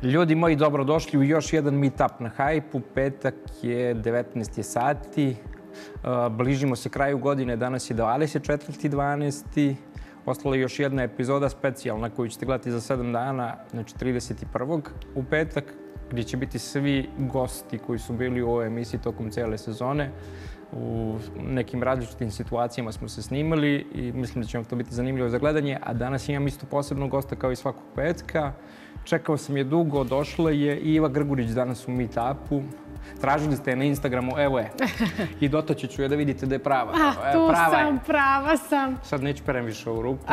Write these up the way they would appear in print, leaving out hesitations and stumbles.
Ljudi moji, dobrodošli u još jedan meetup na Hype-u. Petak je 19 sati. Bližimo se kraju godine, danas je 24.12. Ostala je još jedna epizoda specijalna koju ćete gledati za 7 dana, znači 31. u petak, gdje će biti svi gosti koji su bili u ovoj emisiji tokom cijele sezone. U nekim različitim situacijama smo se snimali i mislim da će vam to biti zanimljivo za gledanje. A danas imam isto posebnog gosta kao i svakog petka. Čekao sam je dugo, došla je Iva Grgurić danas u meetupu. Tražili ste je na Instagramu, evo je. I dotaći ću je da vidite da je prava. Prava sam. Sad neću perem više ovu ruku.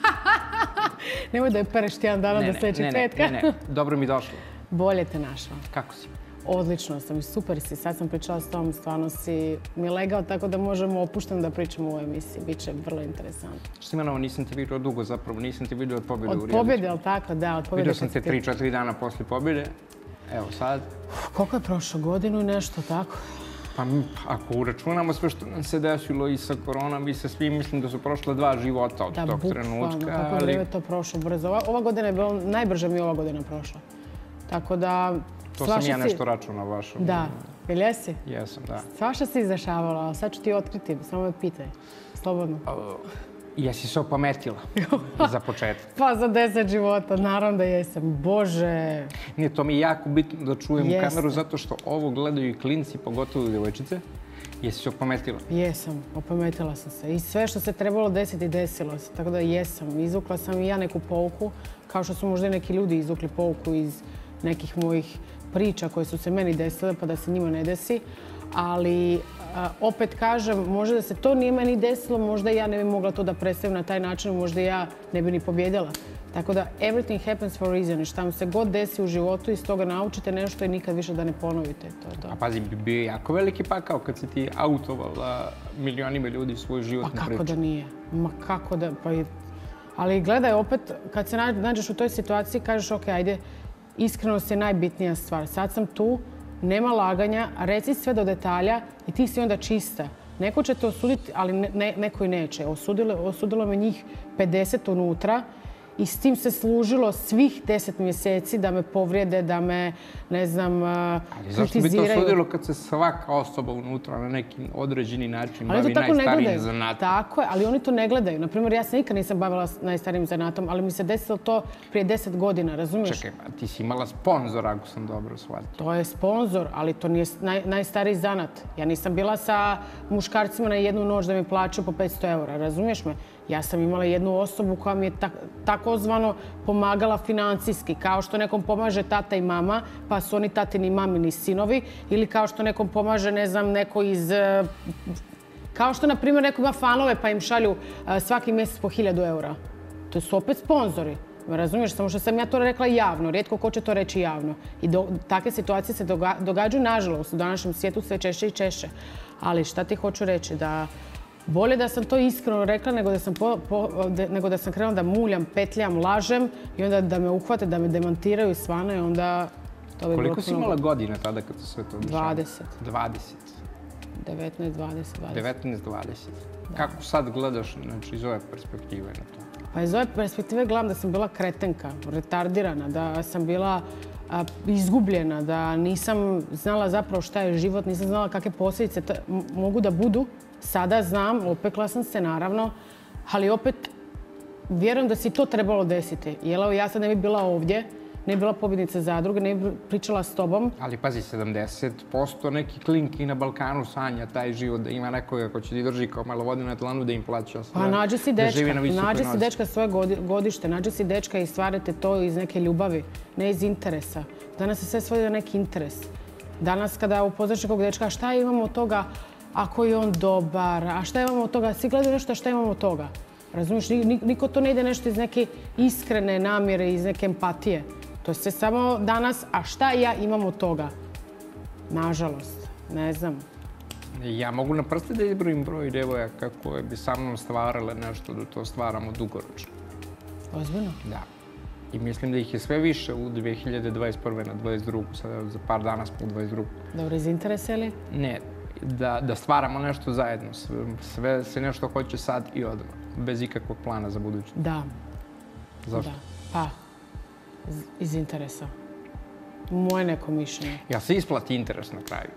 Nemoj da je pereš tjedan dana do sljedećeg petka. Ne, dobro mi došlo. Bolje te našla. Kako si? Odlično sam i super si. Sad sam pričala s tom, stvarno si mi legao, tako da možemo opušteno da pričamo u ovoj emisiji. Biće vrlo interesantno. Simanovo, nisam te vidio dugo zapravo, nisam te vidio od pobjede u Rijeviću. Od pobjede, ali tako, da, od pobjede. Vidio sam te 3-4 dana poslije pobjede. Evo sad. Koliko je prošlo, godinu i nešto, tako? Pa ako uračunamo sve što nam se desilo i sa koronom, mi se svi mislim da su prošle 2 života od tog trenutka. Da, kako vrijeme to prošlo brzo. Ova godina je bila, najbrže mi je ova godina prošla. Tako da... To sam ja nešto računao vašom. Da. Jel jesi? Jesam, da. Svašta si izdešavala, ali sad ću ti otkriti. Samo me pitaj. Slobodno. Jesi se opametila za početak? Pa za 10 života, naravno da jesam. Bože! Nije, to mi je jako bitno da čujem u kameru zato što ovo gledaju i klinci, pogotovo djevojčice. Jesi se opametila? Jesam, opametila sam se. I sve što se trebalo desiti, desilo se. Tako da jesam. Izvukla sam i ja neku pouku, kao što su možda neki ljudi izvukli pouku iz nekih mojih priča koje su se meni desile, pa da se njima ne desi. Ali opet kažem, možda da se to nije meni desilo, možda ja ne bi mogla to da predstavim na taj način, možda ja ne bi ni pobjedila. Tako da everything happens for a reason. Šta vam se god desi u životu, iz toga naučite nešto i nikad više da ne ponovite. To je to. A pazi, bi bio jako veliki pakao kad si ti autovala milionima ljudi svoju životnu priču. Pa kako da nije? Ma kako da... Ali gledaj, opet, kad se nađeš u toj situaciji, kažeš ok, ajde, iskrenost je najbitnija stvar. Sad sam tu, nema laganja, reci sve do detalja i ti si onda čista. Neko će te osuditi, ali neko i neće. Osudilo me njih 50 unutra i s tim se služilo svih 10 mjeseci da me povrijede, da me, ne znam, kritiziraju. Zašto bi to osudilo kad se svaka osoba unutra na neki određeni način bavi najstarijim zanatom? Tako je, ali oni to ne gledaju. Naprimjer, ja se nikad nisam bavila najstarijim zanatom, ali mi se desilo to prije 10 godina, razumiješ? Čekaj, ti si imala sponzor, ako sam dobro shvatila. To je sponzor, ali to nije najstariji zanat. Ja nisam bila sa muškarcima na jednu noć da mi plaćaju po 500 eura, razumiješ me? Ja sam imala jednu osobu koja mi je takozvano pomagala financijski, kao što nekom pomaže tata i mama, pa su oni tatini, mamini sinovi, ili kao što nekom pomaže, ne znam, neko iz... Kao što, na primjer, neko ima fanove pa im šalju svaki mjesec po 1000 eura. To su opet sponzori. Razumiješ, samo što sam ja to rekla javno. Rijetko ko će to reći javno. I takve situacije se događaju, nažalost, u današnjem svijetu sve češće i češće. Ali šta ti hoću reći? Da bolje da sam to iskreno rekla nego da sam krenula da muljam, petljam, lažem i onda da me uhvate, da me demantiraju svana i onda to bi bilo... Koliko si imala godina tada kad se sve to dešava? 20. 20? 19, 20. 19, 20. Kako sad gledaš iz ove perspektive na to? Pa iz ove perspektive gledam da sam bila kretenka, retardirana, da sam bila izgubljena, da nisam znala zapravo šta je život, nisam znala kakve posljedice mogu da budu. Sada znam, opekla sam se naravno, ali opet vjerujem da si to trebalo desiti. Jer ja sad ne bi bila ovdje, ne bi bila pobjednica zadruge, ne bi pričala s tobom. Ali pazi, 70% neki klinki na Balkanu sanja taj život, da ima nekoga ko će ti drži kao malo vode na tlanu da im plaća sve. Pa nađi si dečka svoje godište, nađi si dečka i stvarate to iz neke ljubavi, ne iz interesa. Danas se sve svodi na neki interes. Danas kada upoznaš nekog dečka, šta imamo od toga ako je on dobar, a šta imamo od toga? Svi gledaju nešto, šta imamo od toga? Razumiješ, niko to ne ide nešto iz neke iskrene namjere, iz neke empatije. To je sve samo danas, a šta ja imam od toga? Nažalost, ne znam. Ja mogu na prste da izbrojim broj djevojaka koje bi sa mnom stvarale nešto, da to stvaramo dugoročno. Ozbiljno? Da. I mislim da ih je sve više u 2021. na 2022. Sada za par dana smo u 2022. Dobro, iz interesa ili? Ne, da stvaramo nešto zajedno. Sve se nešto hoće sad i odmah. Bez ikakvog plana za budućnost. Da. Zašto? Pa, iz interesa. Moje neko mišljenje. Jel se isplati interes na kraju?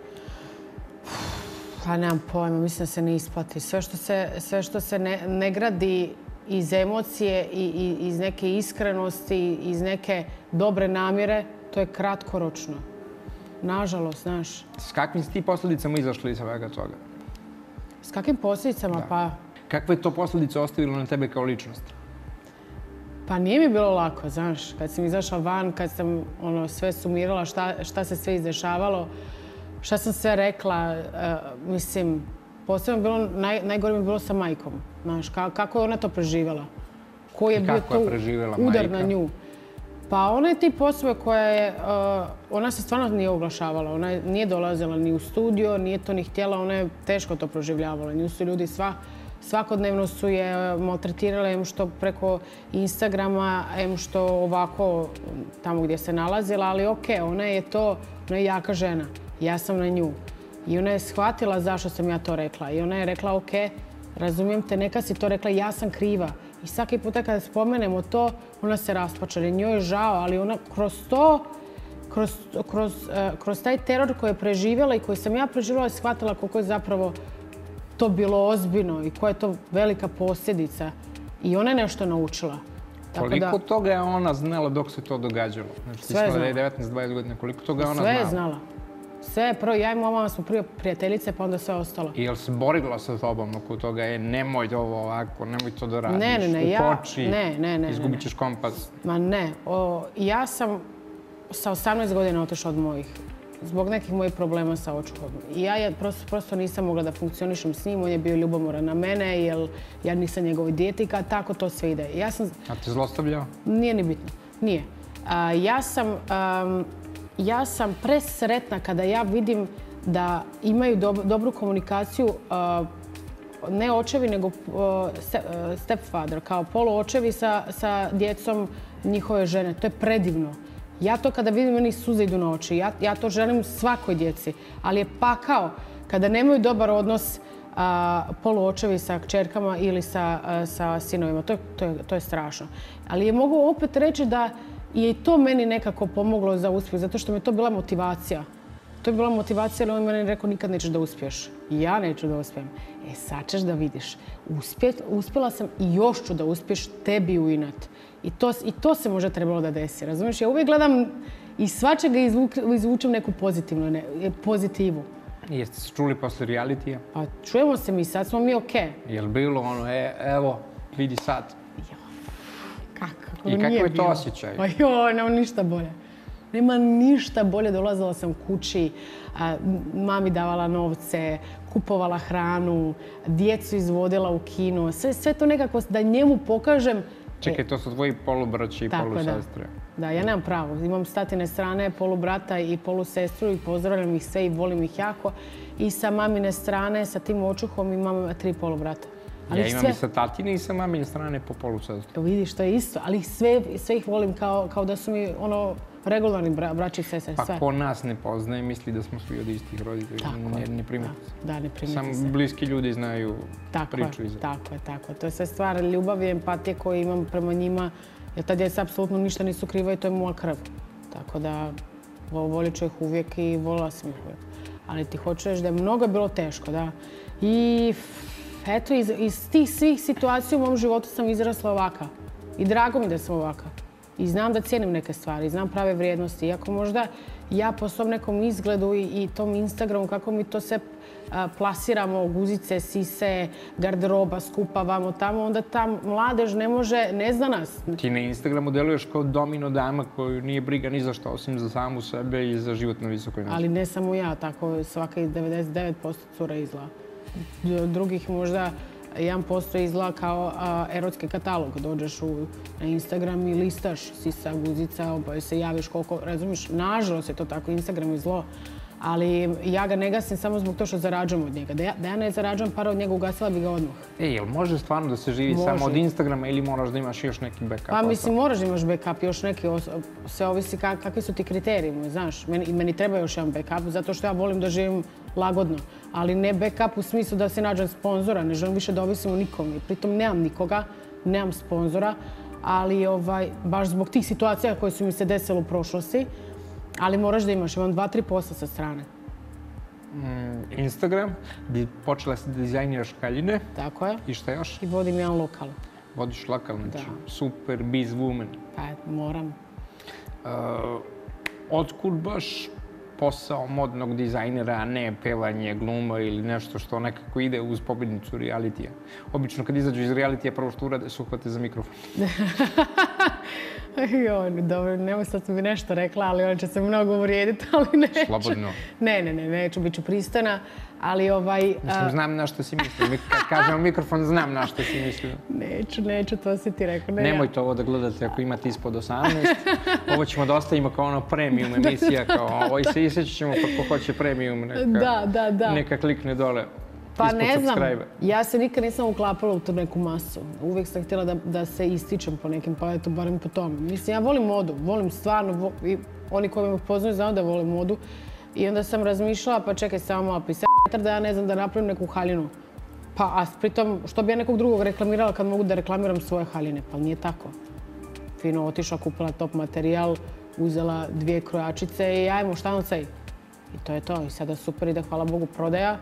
Pa nemam pojma, mislim da se ne isplati. Sve što se ne gradi iz emocije i iz neke iskrenosti, iz neke dobre namjere, to je kratkoročno. Nažalost, znaš. S kakvim si ti posljedicama izašli iz svega toga? S kakvim posljedicama? Pa... Kakve je to posljedice ostavilo na tebe kao ličnost? Pa nije mi bilo lako, znaš. Kad sam izašla van, kad sam sve sumirala, šta se sve izdešavalo, šta sam sve rekla, mislim, posebno bilo, najgore mi je bilo sa majkom. Znaš, kako je ona to preživjela? Koji je bio to udar na nju? Pa ona je tip osobe koja je, ona se stvarno nije oglašavala, ona nije dolazila ni u studio, nije to ni htjela, ona je teško to proživljavala. Nju su ljudi svakodnevno su je maltretirali, em što preko Instagrama, em što ovako tamo gdje se nalazila, ali okej, ona je jaka žena. Ja sam na nju. I ona je shvatila zašto sam ja to rekla. I ona je rekla, okej, razumijem te, neka si to rekla, ja sam kriva. I svaki puta kada spomenemo to, ona se rasplače. Njoj je žao, ali ona kroz taj teror koji je preživjela i koji sam ja preživjela je shvatila koliko je zapravo to bilo ozbiljno i koja je to velika posljedica. I ona je nešto naučila. Koliko toga je ona znala dok se to događalo? Znači, sve je znala. 19-20 godina, koliko toga je ona znala? Sve je znala. Sve, prvo ja i moja mama smo prije prijateljice, pa onda sve ostalo. I jel se borila sa tobom oko toga? Nemoj ovo ovako, nemoj to da radiš. Ne, ukoči, izgubit ćeš kompas. Ma ne, ja sam sa 18 godina otišla od mojih. Zbog nekih mojih problema sa očuhom. I ja prosto nisam mogla da funkcionišem s njim, on je bio ljubomoran na mene, jer ja nisam njegovoj djetika, tako to sve ide. A te zlostavljao? Nije ni bitno, nije. Ja sam presretna kada ja vidim da imaju dobru komunikaciju, ne očevi, nego stepfather, kao poluočevi sa djecom njihove žene. To je predivno. Ja to kada vidim, meni suze idu na oči. Ja to želim svakoj djeci. Ali je pakao kada nemaju dobar odnos poluočevi sa kćerkama ili sa sinovima. To je strašno. Ali je mogu opet reći da je i to meni nekako pomoglo za uspjeh, zato što mi je to bila motivacija. To je bila motivacija, ali on meni rekao nikad nećeš da uspiješ. I ja neću da uspijem. Sad ćeš da vidiš. Uspjela sam i još ću da uspiješ tebi u inat. I to se možda trebalo da desi. Razumiješ? Ja uvijek gledam i svačega izvučem neku pozitivu. Jeste se čuli posle realitija? Pa čujemo se mi, sad smo mi okej. Je li bilo evo, vidi sad? Kako i kako je to osjećaj? Pa nema ništa bolje. Nema ništa bolje. Dolazila sam kući, mami davala novce, kupovala hranu, djecu izvodila u kino. Sve to nekako da njemu pokažem. Čekaj, to su tvoji polubraći i polusestre. Da, ja nemam pravo. Imam s tatine strane polubrata i polusestru i pozdravljam ih sve i volim ih jako. I sa mamine strane, sa tim očuhom imam 3 polubrata. Ja imam i sa tatine i sa mamine strane po polusestru. Vidiš, to je isto, ali sve ih volim kao da su mi regularni braći i sestre. Pa ko nas ne poznaje, misli da smo svi od istih roditelja. Ne primeti se. Da, ne primeti se. Samo bliski ljudi znaju priču iza. Tako je. To je sve stvar ljubavi i empatije koju imam prema njima. Jer ta djeca apsolutno ništa nisu kriva i to je moja krv. Tako da volit ću ih uvijek i volila sam ih uvijek. Ali ti hoću reći da je mnogo bilo teško, da. I eto, iz tih svih situacija u mom životu sam izrasla ovaka. I drago mi da sam ovaka. I znam da cijenim neke stvari, znam prave vrijednosti. Iako možda ja po svom nekom izgledu i tom Instagramu, kako mi to sve plasiramo, guzice, sise, garderoba, skupa, vamo tamo, onda ta mladež ne zna nas. Ti na Instagramu deluješ kao domino dama koju nije briga ni za što, osim za samu sebe i za život na visokoj nozi. Ali ne samo ja, tako svaka 99% cura izgleda. Drugih možda 1% izgleda kao erotski katalog. Dođeš na Instagram i listaš sisa, guzica, pa se javiš koliko, razumiješ, nažalost je to tako, Instagram je zlo. Ali ja ga ne gasim samo zbog toga što zarađujem od njega. Da ja ne zarađujem para od njega, ugasila bi ga odmah. Jel može stvarno da se živi samo od Instagrama ili moraš da imaš još neki backup? Pa mislim, moraš da imaš backup, još neki, sve ovisi kakvi su ti kriteriji, znaš. Meni treba još jedan backup, zato što ja volim da živim lagodno. Ali ne backup u smislu da se nađem sponzora, ne želim više da ovisim o nikom. Pritom nemam nikoga, nemam sponzora, ali baš zbog tih situacija koje su mi se desile u prošlosti. Ali moraš da imaš, imam 2-3 posla sa strane. Instagram, gdje počela si da dizajniraš haljine. Tako je. I šta još? I vodim jedan lokal. Vodiš lokal, znači super biz woman. Pa, moram. Otkud baš posao modnog dizajnera, a ne pevanje, gluma ili nešto što nekako ide uz pobjednicu realitija? Obično kad izađu iz realitija, prvo što urade su uhvate za mikrofon. Dobro, nemoj sad sam mi nešto rekla, ali on će se mnogo uvrijediti, ali neću. Slobodno. Neću, bit ću pristojna, ali Mislim, znam na što si mislio. Kad kažemo mikrofon, znam na što si mislio. Neću, to si ti rekao. Nemojte ovo da gledate ako imate ispod 18. Ovo ćemo da ostavimo kao ono premium emisija, kao ovo i se isjeći ćemo pa ko hoće premium, neka klikne dole. Pa ne znam, ja se nikad nisam uklapala u tu neku masu. Uvijek sam htjela da se ističem po nekim, pa eto, barem po tome. Mislim, ja volim modu, volim stvarno, oni koji me poznaju znaju da volim modu. I onda sam razmišljala, pa čekaj samo malo pisati da ja ne znam da napravim neku haljinu. Pa, a pritom, što bi ja nekog drugog reklamirala kad mogu da reklamiram svoje haljine? Pa nije tako. Fino otišla, kupila top materijal, uzela 2 krojačice i ajmo, šta nam sej? I to je to. I sada super ide, hvala Bogu, prodaja.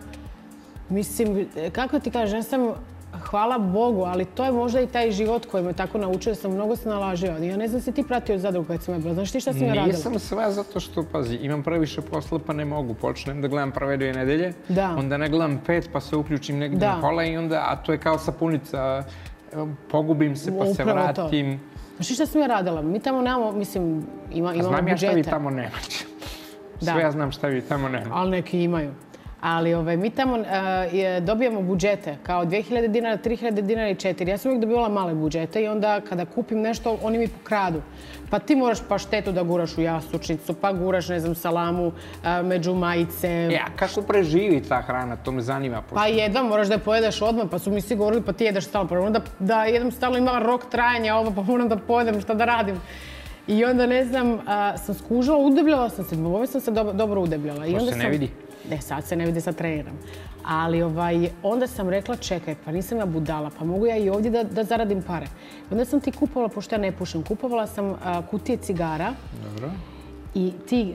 Mislim, kako ti kažem, ja sam, hvala Bogu, ali to je možda i taj život koji me tako naučio, sam mnogo se nalažio. Ja ne znam si ti pratio zadrugu kad sam ja bila. Znaš ti šta sam ja radila? Nisam sve zato što, pazi, imam previše posla pa ne mogu. Počnem da gledam prve 2 nedelje, onda ne gledam 5 pa se uključim negdje na kola i onda, a to je kao sapunica, pogubim se pa se vratim. Znaš ti šta sam ja radila? Mi tamo nemamo, mislim, imamo budžete. Znam ja šta vi tamo nemate. Sve ja znam šta vi tamo nemate. Ali neki imaju. Ali mi tamo dobijamo budžete, kao 2000 dinara, 3000 dinara i 4. Ja sam uvijek dobivala male budžete i onda kada kupim nešto, oni mi pokradu. Pa ti moraš paštetu da guraš u jastučnicu, pa guraš, ne znam, salamu među majice. Ja, kako preživi ta hrana, to me zanima. Pa jedva, moraš da je pojedeš odmah, pa su mi svi govorili pa ti jedeš stalno. Pa moram da jedem stalno, ima rok trajanja ovo, pa moram da pojedem, šta da radim. I onda, ne znam, sam skužila, udebljala sam se, ovdje sam se dobro udebljala. To se ne vidi? Ne, sad se ne vidi, sad treniram. Ali onda sam rekla, čekaj, pa nisam ja budala, pa mogu ja i ovdje da zaradim pare. Onda sam ti kupovala, pošto ja ne pušim, kupovala sam kutije cigara. Dobro. I ti...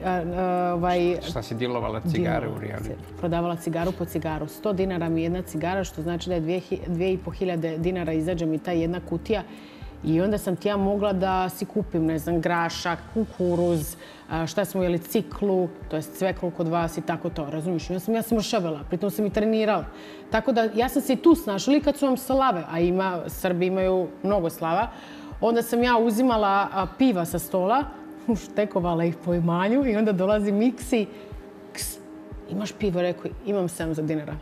Šta si dilovala cigare u realitiju? Prodavala cigaru po cigaru. 100 dinara mi jedna cigara, što znači da je 2500 dinara izađe mi ta jedna kutija. I onda sam ti ja mogla da si kupim, ne znam, grašak, kukuruz, šta smo jeli, ciklu, to je cveklu kod vas i tako to, razumiješ? Ja sam mršavila, pritom sam i trenirala. Tako da ja sam se i tu snašla i kad su vam slave, a Srbi imaju mnogo slava, onda sam ja uzimala piva sa stola, štekovala ih po imanju i onda dolazi Miksi, imaš pivo? Rekao, imam 700 dinara.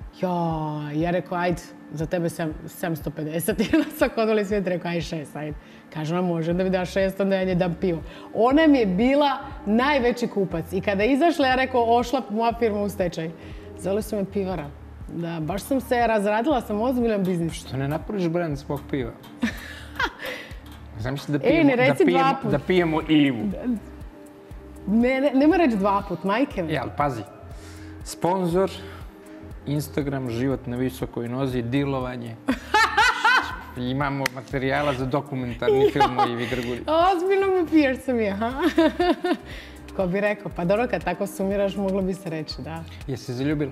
Ja rekao, ajde, za tebe 750. I onda sam kodili svijet, rekao, aj 6, ajde. Kaže, ona može da mi da 6, onda ja nje dam pivo. Ona mi je bila najveći kupac. I kada je izašla, ja rekao, ošla moja firma u stečaj. Zvali su me pivara. Da, baš sam se razradila, sam ozbiljan biznis. Što ne napraviš brand svog piva? Znam se da pijemo Ivu. Nema reći 2 put, majke mi. Ali pazi, sponzor, Instagram, život na visokoj nozi, dilovanje. Imamo materijala za dokumentarni film o Ivi Grgulji. Ozbiljno me piješ sam je, ha? Ko bi rekao, pa dobro, kad tako sumiraš, moglo bi se reći, da. Jesi se zaljubila?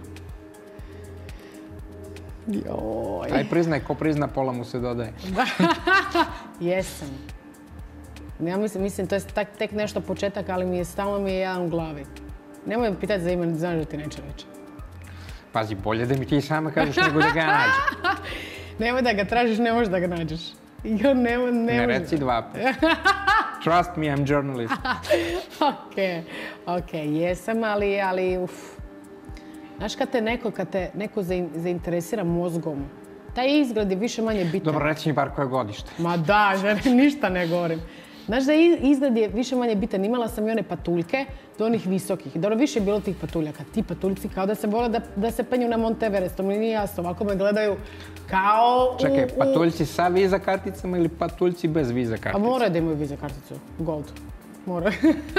Joj. Aj priznaj, ko prizna, pola mu se dodaje. Jesam. Ja mislim, to je tek nešto početak, ali stalno mi je jedan u glavi. Nemoj pitati za ime, znaš da ti neće reći. Pazi, bolje da mi ti sama kažeš nego da ga nađeš. Nemoj da ga tražiš, ne možeš da ga nađeš. Ne reci 2 puta. Trust me, I'm journalist. Okej, jesam, ali uf. Znaš kad te neko zainteresira mozgom, taj izgled je više manje bitan. Dobro, reci mi bar koje godište. Ma da, ništa ne govorim. Znaš da izgled je više manje bitan. Imala sam i one patuljke do onih visokih. Dobro, više je bilo tih patuljaka. Ti patuljci kao da se vole da se penju na Mount Everest. To mi nije jasno. Ovako me gledaju kao... Čekaj, patuljci sa viza karticama ili patuljci bez viza kartica? A moraju da imaju viza karticu. Gold. Moraju.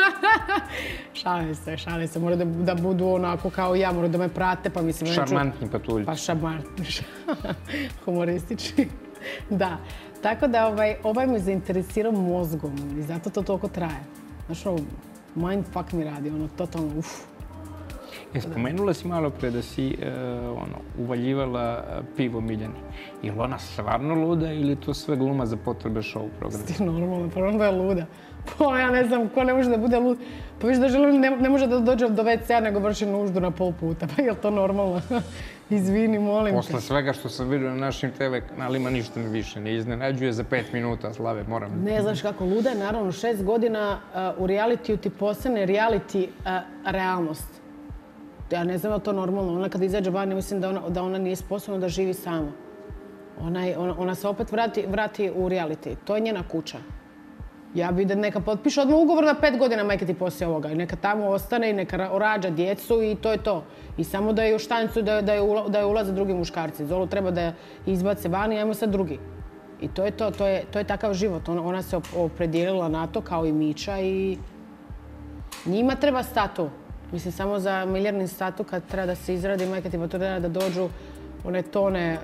Šalim se. Moraju da budu onako kao ja. Moraju da me prate pa mislim... Šarmantni patuljci. Pa šarmantni. Humoristični. Da. Tako da ovaj me zainteresirao mozgom i zato to toliko traje. Znaš, Mindfuck mi radi, ono, totalno, Spomenula si malo pre da si uvaljivala pivo Miljani. Je li ona stvarno luda ili je to sve gluma za potrebe show programa? Ti normalno, pa onda je luda. Pa ja ne znam, ko ne može da bude lud. Pa viš da želim, ne može da dođe do WC-a nego vrši nuždu na pol puta. Pa je li to normalno? Izvini, molim te. Posle svega što sam vidio na našim TV kanalima, ništa mi više ne iznenađuje. Za 5 minuta, Slave, moram... Ne znaš kako, luda je naravno 6 godina u realitiju ti postane reality realnost. Ja ne znam da je to normalno. Ona kad izađe van, mislim da ona nije sposobna da živi sama. Ona se opet vrati u reality. To je njena kuća. Ja bi da neka potpiše odmah ugovor na 5 godina majke ti poslije ovoga. I neka tamo ostane i neka rađa djecu i to je to. I samo da je u štancu da je ulaze drugi muškarci. Zolu treba da je izbace van i ajmo sad drugi. I to je to. To je takav život. Ona se opredijelila na to kao i Mića i njima treba statu. Mislim, samo za miljarni statu kad treba da se izradi majka ti treba da dođu one tone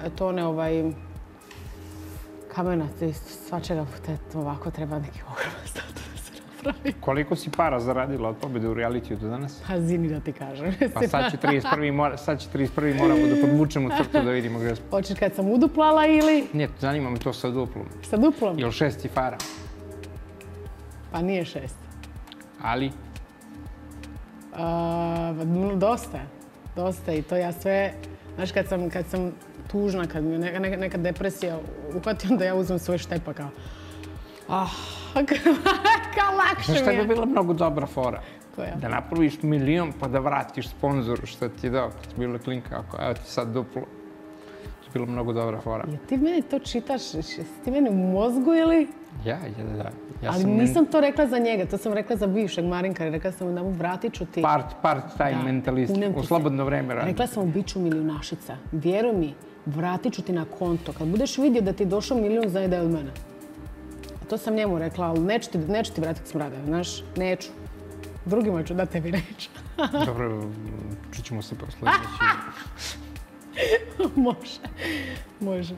kamena, svačega, ovako treba neki ogroman statu da se napravi. Koliko si para zaradila od pobjede u realitiju do danas? Pa zini da ti kažem. Pa sad će 31. moramo da podvučemo crtu da vidimo gdje smo. Hoćeš kad sam uduplala ili? Ne, zanima me to sa duplom. Sa duplom? Jel 6 ti fara? Pa nije 6. Ali? Dosta i to ja sve, znaš kad sam tužna, kad mi neka depresija uhvati, onda ja uzmem svoj štepa kao lakše mi je. Znaš šta bi bila mnogo dobra fora? Koja? Da napraviš 1.000.000 pa da vratiš sponzoru što ti je dao, kad ti bila klinka, ako evo ti sad duplo. To je bilo mnogo dobra fora. Ja ti meni to čitaš, si ti meni u mozgu ili? Da. Ali nisam to rekla za njega, to sam rekla za bivšeg Marinka. Rekla sam da mu vratit ću ti... Part-time mentalist, u slobodno vreme radi. Rekla sam mu bit ću milijunašica. Vjeruj mi, vratit ću ti na konto. Kad budeš vidio da ti je došao 1.000.000, znaj da je od mene. A to sam njemu rekla, ali neću ti vratiti smrada, znaš, neću. Drugima ću da tebi neću. Dobro, čućemo se posle. Može.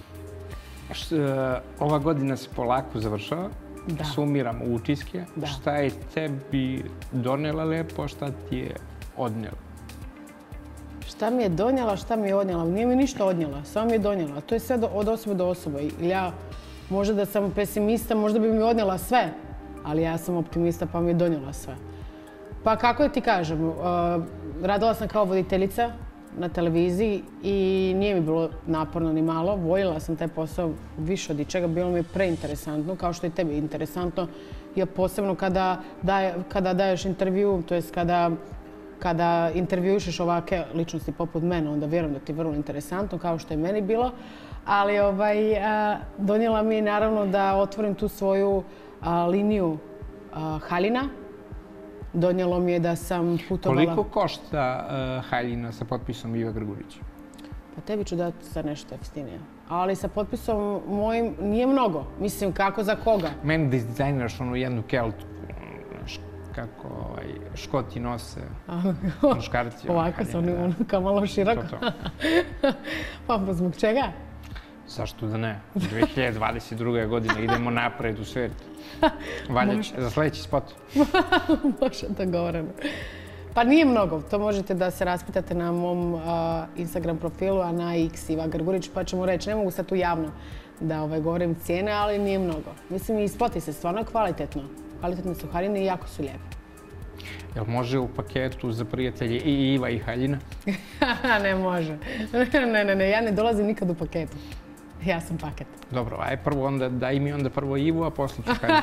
Ova godina se polako završava. Da. Sumiramo utiske. Šta je tebi donela lepo, šta ti je odnjela? Šta mi je donijela, šta mi je odnijela? Nije mi ništa odnijela, samo mi je donijela. To je sve od osobe do osobe. Ja, možda da sam pesimista, možda bi mi odnijela sve, ali ja sam optimista pa mi je donijela sve. Pa kako ti kažem, radila sam kao voditeljica na televiziji i nije mi bilo naporno ni malo. Voljela sam taj posao više od ičega, bilo mi je preinteresantno, kao što je tebi interesantno. Ja posebno kada daješ intervju, to jest kada intervjušeš ovake ličnosti poput mene, onda vjerujem da ti je vrlo interesantno, kao što je meni bilo. Ali donijela mi naravno da otvorim tu svoju liniju haljina. Donijelo mi je da sam putovala... Koliko košta haljina sa potpisom Iva Grgurića? Pa tebi ću dati za nešto jeftinije. Ali sa potpisom mojim nije mnogo. Mislim, kako za koga? Meni da izdizajniraš onu jednu keltu, kako Škoti nose, muškarci. Ovako se ono kao malo široko. Pa zbog čega? Zašto da ne? 2022. godina idemo napred u svijet. Valjać za sljedeći spot. Može, dogovoreno. Pa nije mnogo. To možete da se raspitate na mom Instagram profilu, a na X Iva Grgurić, pa ćemo reći. Ne mogu sad tu javno da govorim cijene, ali nije mnogo. Mislim, i spoti se stvarno kvalitetno. Kvalitetne su haljine i jako su lijepe. Jel može u paketu za prijatelje i Iva i haljina? Ne može. Ne, ja ne dolazim nikad u paketu. Ja sam paket. Dobro, aj prvo onda, daj mi onda prvo Ivu, a poslije ću haljinu.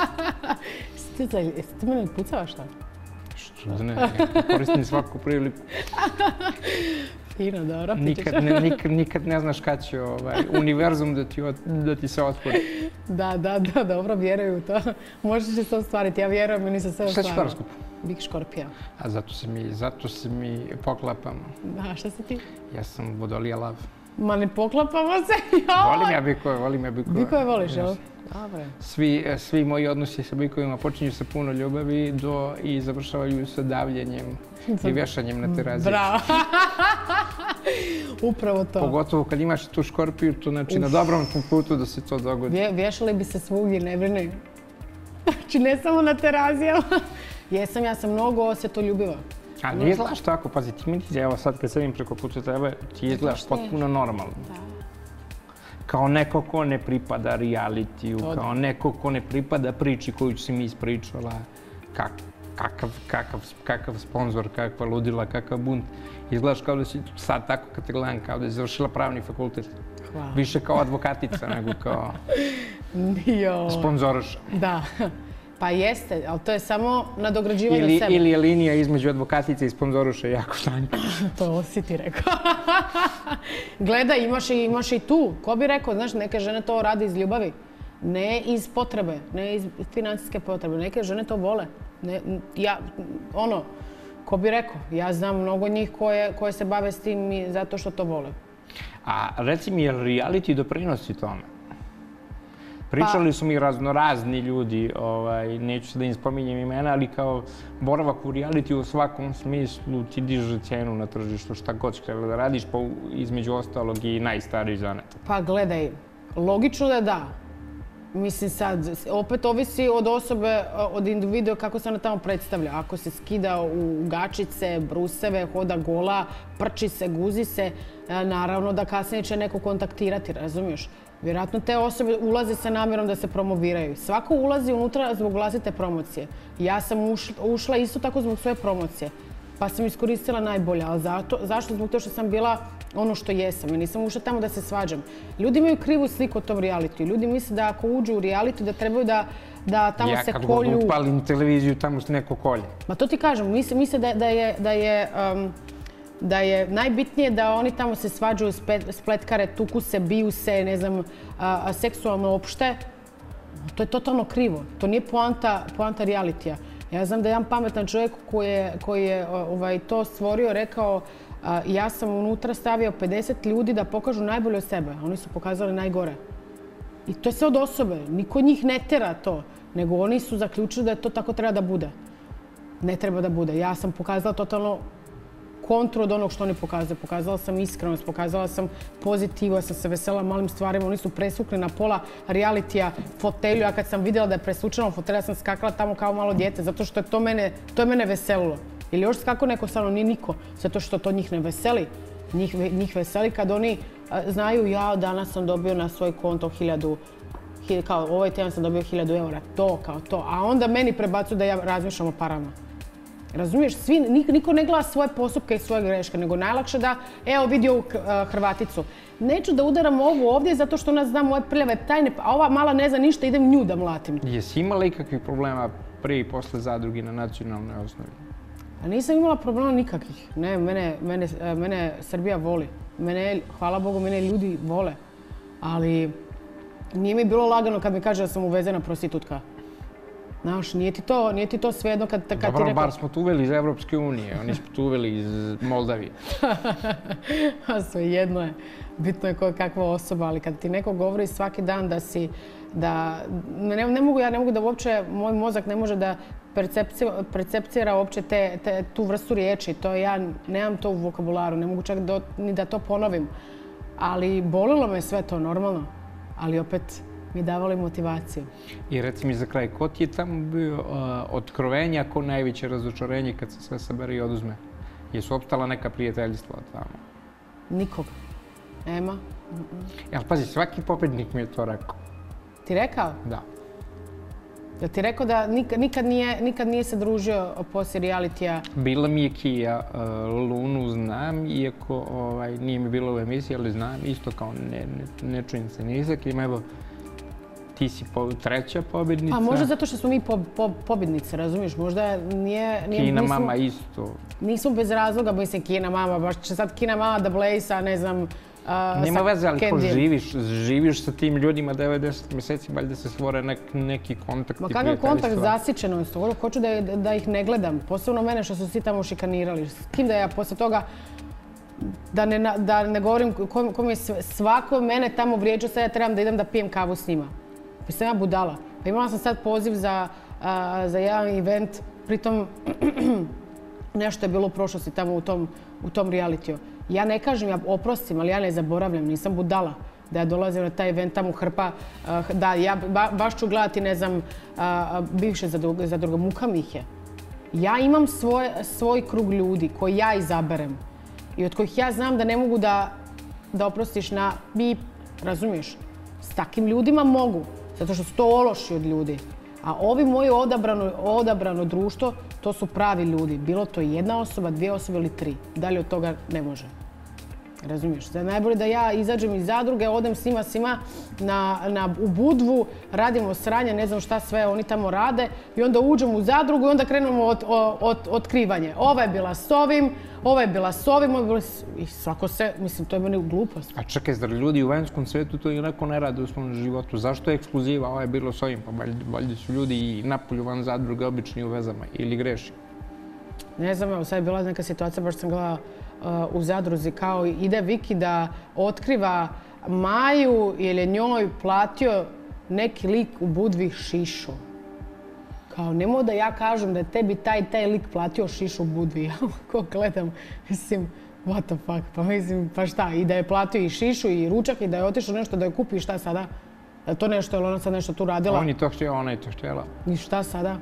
Jesi ti mene pucava šta? Što da ne, koristim svaku priliku. Fino, dobro. Nikad ne znaš kad će univerzum da ti se otvori. Da, dobro, vjeruju u to. Možeš će se ostvariti, ja vjerujem, meni se sve ostvarilo. Šta ćeš horoskop? Bik Škorpija. A zato se mi poklapamo. Da, šta si ti? Ja sam Vodolija Lav. Ma ne poklapamo se, Volim ja bikove. Bikove voliš, jel? Dobre. Svi moji odnosi sa bikovima počinju sa puno ljubavi i završavaju sa davljenjem i vješanjem na terazi. Bravo. Upravo to. Pogotovo kad imaš tu škorpiju, to znači na dobrom putu da se to dogodi. Vješali bi se svugdje, ne brini. Znači ne samo na terazijama, Jesam, ja sam mnogo osvetoljubiva. A ne izgledaš tako, pazi, ti mi evo sad kad sedim preko puta tebe, ti izgledaš potpuno normalno. Kao neko ko ne pripada realitiju, kao neko ko ne pripada priči koju si mi ispričala. Kakav sponsor, kakva ludila, kakav bunt. Izgledaš kao da si sad tako kad te gledam, kao da si završila pravni fakultet. Hvala. Više kao advokatica nego kao sponzoroša. Da. Pa jeste, ali to je samo nadograđivanje sebe. Ili je linija između advokatice i sponzoruša jako tanka. To si ti rekao. Gledaj, imaš i tu. Ko bi rekao, znaš, neke žene to rade iz ljubavi. Ne iz potrebe, ne iz financijske potrebe. Neke žene to vole. Ko bi rekao, ja znam mnogo njih koje se bave s tim zato što to vole. A reci mi, je li reality doprinosi tome? Pričali su mi raznorazni ljudi, neću se da im spominjem imena, ali kao boravak u reality u svakom smislu ti diže cenu na tržištu, šta god ćeš da radiš, pa između ostalog i najstariji zanet. Pa gledaj, logično da. Mislim sad, opet ovisi od osobe, od individua kako se ona tamo predstavlja. Ako se skida u gačice, bruseve, hoda gola, prči se, guzi se, naravno da kasnije će neko kontaktirati, razumiješ? Vjerojatno te osobe ulaze sa namjerom da se promoviraju. Svako ulazi unutra zbog vlastite promocije. Ja sam ušla isto tako zbog svoje promocije. Pa sam iskoristila najbolje. Ali zašto? Zbog toga što sam bila ono što jesam. Ja nisam ušla tamo da se svađam. Ljudi imaju krivu sliku o tom realitiju. Ljudi misle da ako uđu u realitiju da trebaju da tamo se kolju... Ja kad upalim televiziju, tamo se neko kolje. Ma to ti kažem. Misle da je najbitnije da oni tamo se svađaju, spletkare, tuku se, biju se, ne znam, seksualno opšte. To je totalno krivo. To nije poanta realitija. Ja znam da je jedan pametan čovjek koji je to stvorio, rekao ja sam unutra stavio 50 ljudi da pokažu najbolje od sebe. Oni su pokazali najgore. I to je sve od osobe. Niko njih ne tera to. Nego oni su zaključili da to tako treba da bude. Ne treba da bude. Ja sam pokazala totalno kontru od onog što oni pokazuju. Pokazala sam iskrenost, pokazala sam pozitivu, ja sam se vesela malim stvarima. Oni su presukli na pola realitija fotelju. Ja kad sam vidjela da je presvučeno fotelja, sam skakala tamo kao malo dijete, zato što je to mene veselilo. Ili još skako neko stvarno, nije niko, zato što to njih ne veseli. Njih veseli kad oni znaju ja danas sam dobio na svoj konto 1000, kao ovaj tjedan sam dobio 1000 eura, to kao to. A onda meni prebacuju da ja razmišljam o parama. Razumiješ, niko ne gleda svoje postupke i svoje greške, nego najlakše da, evo vidi ovu Hrvaticu. Neću da udaram ovu ovdje zato što ona zna moje prljave tajne, a ova mala ne zna ništa, idem nju da mlatim. Jesi imala ikakvih problema prije i posle zadruge na nacionalnoj osnovi? Nisam imala problema nikakvih. Ne, mene Srbija voli. Hvala Bogu, mene ljudi vole. Ali nije mi bilo lagano kad mi kaže da sam uvezena prostitutka. Znaš, nije ti to svejedno kad ti rekao... Dobro, bar smo tu uveli iz Evropske unije, oni smo tu uveli iz Moldavije. Svejedno je. Bitno je kakva osoba, ali kad ti neko govori svaki dan da si... Ja ne mogu da uopće, moj mozak ne može da percepcira uopće tu vrstu riječi. Ja nemam to u vokabularu, ne mogu čak ni da to ponovim. Ali bolilo me sve to, normalno. Ali opet mi davali motivaciju. I reci mi za kraj, ko ti je tamo bio otkrovenja, ko najveće razočarenje kad se sve sabere i oduzme? Jesu opstala neka prijateljstva tamo? Nikoga. Nema. Ali pazi, svaki pobednik mi je to rekao. Ti rekao? Da. Da ti rekao da nikad nije se družio poslije realitija? Bila mi je Kija, Lunu znam, iako nije mi bilo u emisiji, ali znam, isto kao ne čujem se nizak. Ima evo, ti si treća pobjednica. Pa možda zato što smo mi pobjednice, razumiješ? Možda nije... Kina mama isto. Nismo bez razloga, mislim, Kina mama, baš će sad Kina mama da blejsa, ne znam... Nema veze, ali ko živiš sa tim ljudima 90 mjeseci, valjda se stvore neki kontakt. Ma kakav kontakt, zasićenost. Hoću da ih ne gledam. Posebno mene što su svi tamo šikanirali. S kim da ja posle toga, da ne govorim kom je svako mene tamo vrijeđao, sad ja trebam da idem da pijem kavu s njima. Pa sam ja budala. Pa imala sam sad poziv za jedan event, pritom nešto je bilo u prošlosti tamo u tom realitiju. Ja ne kažem, ja oprostim, ali ja ne zaboravljam, nisam budala da ja dolazim na taj event tamo hrpa, da ja baš ću gledati, ne znam, bivše zadruge, muka mi ih je. Ja imam svoj krug ljudi koji ja izaberem i od kojih ja znam da ne mogu da oprostiš na bip, razumiješ? S takim ljudima mogu, zato što su to ološi od ljudi. A ovi moji odabrano društvo, to su pravi ljudi. Bilo to jedna osoba, 2 osobe ili 3. Dalje od toga ne može. Razumiješ? Da je najbolje da ja izađem iz zadruge, odem s njima u Budvu, radimo sranje, ne znam šta sve oni tamo rade i onda uđemo u zadrugu i onda krenemo od otkrivanje. Ova je bila s ovim, ova je bila s ovim, i svako se, mislim, to je meni glupost. A čekaj, zar ljudi u vanjskom svijetu to i neko ne rade u svom životu? Zašto je ekskluziva? Ovo je bilo s ovim, pa valjda su ljudi i napolju van zadruge obični u vezama ili greši? Ne znam, evo sad je bila neka situacija, baš sam gledala u zadruzi, kao ide Viki da otkriva Maju jer je njoj platio neki lik u Budvi šišu. Kao, nemoj da ja kažem da je tebi taj lik platio šišu u Budvi. Ja ko gledam, mislim, what the fuck, pa mislim, pa šta, i da je platio i šišu i ručak i da je otišao nešto da je kupi, šta sada? Da to nešto, ili ona sad nešto tu radila? On je to htjela, ona je to htjela. I šta sada?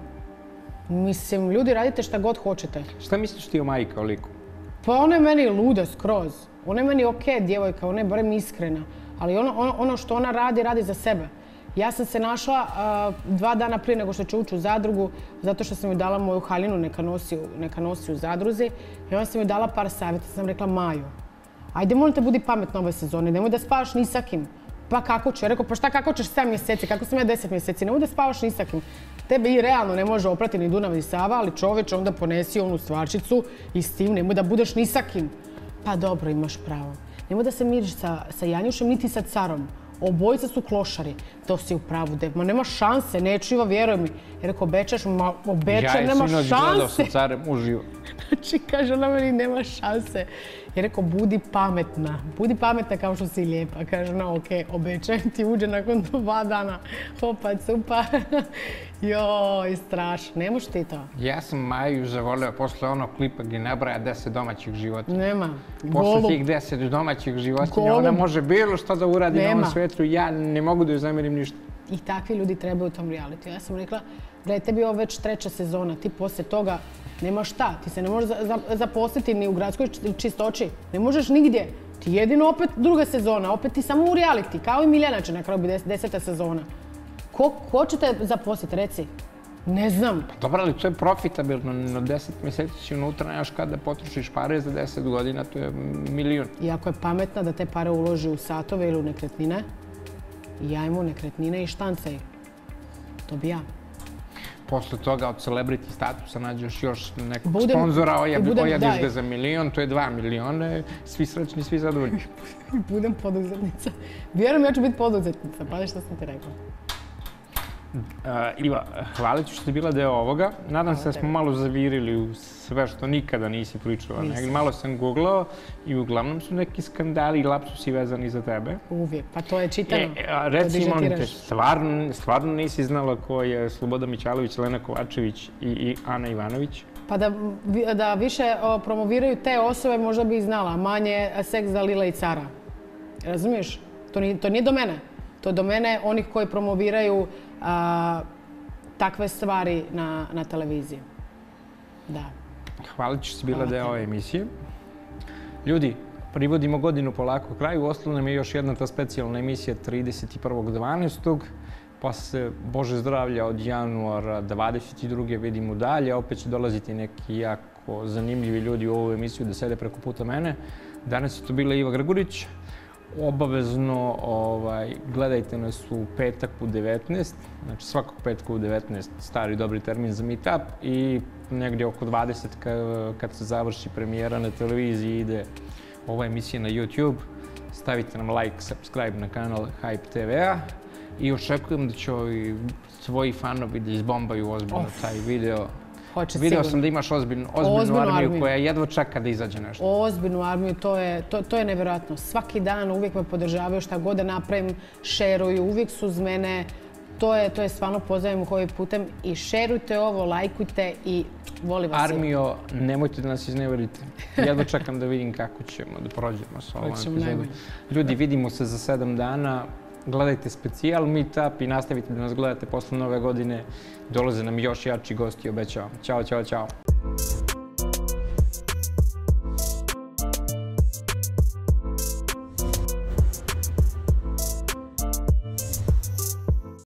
Mislim, ljudi, radite šta god hoćete. Šta misliš ti o Maji kao liku? Pa ona je meni luda skroz. Ona je meni okej djevojka, ona je barem iskrena. Ali ono što ona radi za sebe. Ja sam se našla 2 dana prije nego što ću ući u zadrugu, zato što sam joj dala moju haljinu neka nosi u zadruzi. I onda sam joj dala par savjeta. Sam rekla, Maju, ajde molim te budi pametna ove sezone, nemoj da spavaš ni sa kim. Pa kako ću? Ja rekao, pa šta kako ćeš 7 mjeseci, kako sam ja 10 mjeseci, nemoj da spavaš ni sa kim. Tebe i realno ne može oprati ni Dunav ni Sava, ali čoveče onda ponesi onu stvarčicu i s tim nemoj da budeš ni sa kim. Pa dobro, imaš pravo. Nemoj da se miriš sa Janjušem niti sa carom. Obojica su klošari. To si u pravu, Deb. Ma nema šanse, neću Iva, vjeruj mi. Jer ako obećaš, obećaj, nema šanse. Ja je sinoć gledao sa carem uživo. Znači, kaže ona meni, nema šanse. I rekao, budi pametna. Budi pametna kao što si lijepa. Kaže ona, okej, obećajem ti, uđe nakon 2 dana. Opa, cupa. Joj, strašno. Ne možeš ti to. Ja sam Maju zavolio posle onog klipa gdje nabraja 10 domaćih životinja. Nema. Posle tih 10 domaćih životinja ona može bilo što da uradi na ovom svijetu. Ja ne mogu da joj zamjerim ništa. I takvi ljudi trebaju u tom realitiju. Ja sam rekla, gledaj, tebi je ovo već 3. sezona. Ti poslije toga nema šta. Ti se ne možeš zaposliti ni u gradskoj čistoći. Ne možeš nigdje. Ti jedino opet 2. sezona. Opet ti samo u reality. Kao i Miljana će na kraju biti 10. sezona. Ko će te zaposliti, reci? Ne znam. Pa dobro, ali to je profitabilno. Na 10 mjeseci si unutra, nemaš kada potrošiš pare za 10 godina, to je milion. I ako je pametna da te pare uloži u satove ili u nekretnine, ja imam nekretnine i štancaj. To bi ja. Posle toga od celebrity statusa nađeš još nekog sponzora, ojadiš ga za milion, to je 2 miliona, svi srećni, svi zadovoljni. Budem poduzetnica. Vjerujem, ja ću biti poduzetnica, pa što sam ti rekla. Iva, hvala ti što si bila deo ovoga. Nadam se da smo malo zavirili u sve što nikada nisi pričala. Malo sam googlao i uglavnom su neki skandali i lapsusi vezani za tebe. Uvijek, pa to je čitano. Reci, molim te, stvarno nisi znala ko je Sloboda Mićalović, Lena Kovačević i Ana Ivanović? Pa da više promoviraju te osobe možda bi znala, manje seks Dalila i Cara. Razumiješ? To nije do mene. To je do mene onih koji promoviraju takve stvari na televiziji. Da. Hvala ti što si bila deo ove emisije. Ljudi, privodimo godinu polako kraju. Ostala nam je još jedna ta specijalna emisija 31.12. Posle Bože zdravlja od januara 22. vidimo dalje. Opet će dolaziti neki jako zanimljivi ljudi u ovu emisiju da sede preko puta mene. Danas je to bila Iva Grgurić. Obavezno gledajte nas u petak u 19, znači svakog petka u 19, stari dobri termin za meetup i negdje oko 20 kad se završi premijera na televiziji ide ova emisija na YouTube. Stavite nam like, subscribe na kanal Hype TV-a i očekujem da će ovi svoji fanovi da izbombaju ozbiljno taj video. Video sam da imaš ozbiljnu armiju koja jedva čeka da izađe nešto. Ozbiljnu armiju, to je nevjerojatno. Svaki dan uvijek me podržavaju, šta god da napravim, šeruju, uvijek su uz mene. To je stvarno pozdravim ovim putem i šerujte ovo, lajkujte i volim vas. Armijo, nemojte da nas izneverite. Jedva čekam da vidim kako ćemo da prođemo sa ovom epizodom. Ljudi, vidimo se za 7 dana. gledajte specijal Meetup i nastavite da nas gledate posle Nove godine. Dolaze nam još jači gosti, obećavam. Ćao, čao, čao.